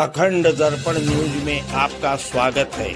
अखंड दर्पण न्यूज में आपका स्वागत है।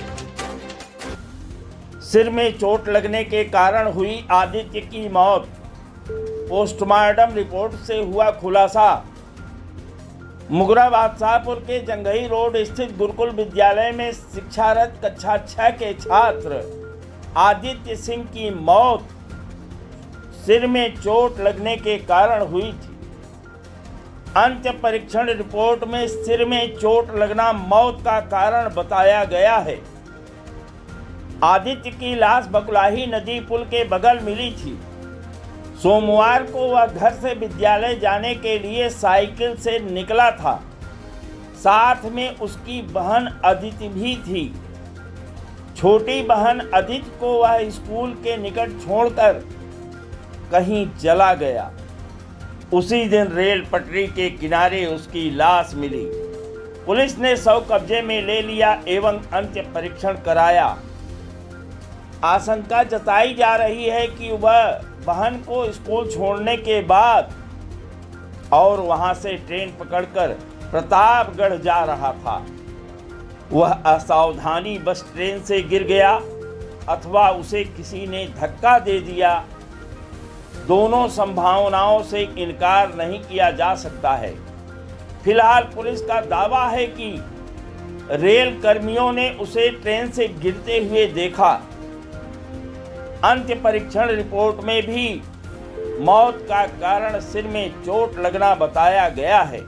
सिर में चोट लगने के कारण हुई आदित्य की मौत, पोस्टमार्टम रिपोर्ट से हुआ खुलासा। मुगरा बादशाहपुर के जंघई रोड स्थित गुरुकुल विद्यालय में शिक्षारत कक्षा 6 के छात्र आदित्य सिंह की मौत सिर में चोट लगने के कारण हुई थी। अंत्य परीक्षण रिपोर्ट में सिर में चोट लगना मौत का कारण बताया गया है। आदित्य की लाश बकुलाही नदी पुल के बगल मिली थी। सोमवार को वह घर से विद्यालय जाने के लिए साइकिल से निकला था। साथ में उसकी बहन अदिति भी थी। छोटी बहन अदिति को वह स्कूल के निकट छोड़कर कहीं चला गया। उसी दिन रेल पटरी के किनारे उसकी लाश मिली। पुलिस ने शव कब्जे में ले लिया एवं अंत्य परीक्षण कराया। आशंका जताई जा रही है कि वह बहन को स्कूल छोड़ने के बाद और वहां से ट्रेन पकड़कर प्रतापगढ़ जा रहा था। वह असावधानी बस ट्रेन से गिर गया अथवा उसे किसी ने धक्का दे दिया। दोनों संभावनाओं से इनकार नहीं किया जा सकता है। फिलहाल पुलिस का दावा है कि रेल कर्मियों ने उसे ट्रेन से गिरते हुए देखा। अंत्य परीक्षण रिपोर्ट में भी मौत का कारण सिर में चोट लगना बताया गया है,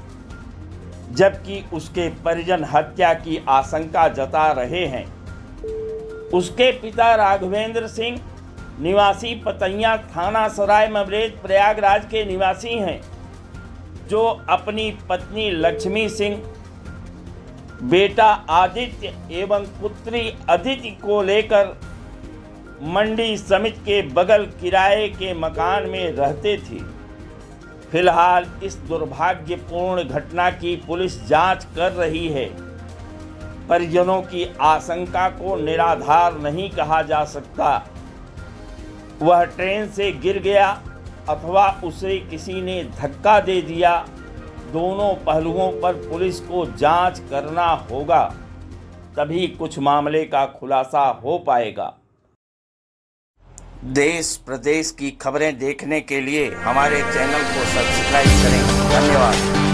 जबकि उसके परिजन हत्या की आशंका जता रहे हैं। उसके पिता राघवेंद्र सिंह निवासी पतैया थाना सराय ममरेज प्रयागराज के निवासी हैं, जो अपनी पत्नी लक्ष्मी सिंह, बेटा आदित्य एवं पुत्री अदिति को लेकर मंडी समिति के बगल किराए के मकान में रहते थे। फिलहाल इस दुर्भाग्यपूर्ण घटना की पुलिस जांच कर रही है। परिजनों की आशंका को निराधार नहीं कहा जा सकता। वह ट्रेन से गिर गया अथवा उसे किसी ने धक्का दे दिया। दोनों पहलुओं पर पुलिस को जांच करना होगा, तभी कुछ मामले का खुलासा हो पाएगा। देश प्रदेश की खबरें देखने के लिए हमारे चैनल को सब्सक्राइब करें। धन्यवाद।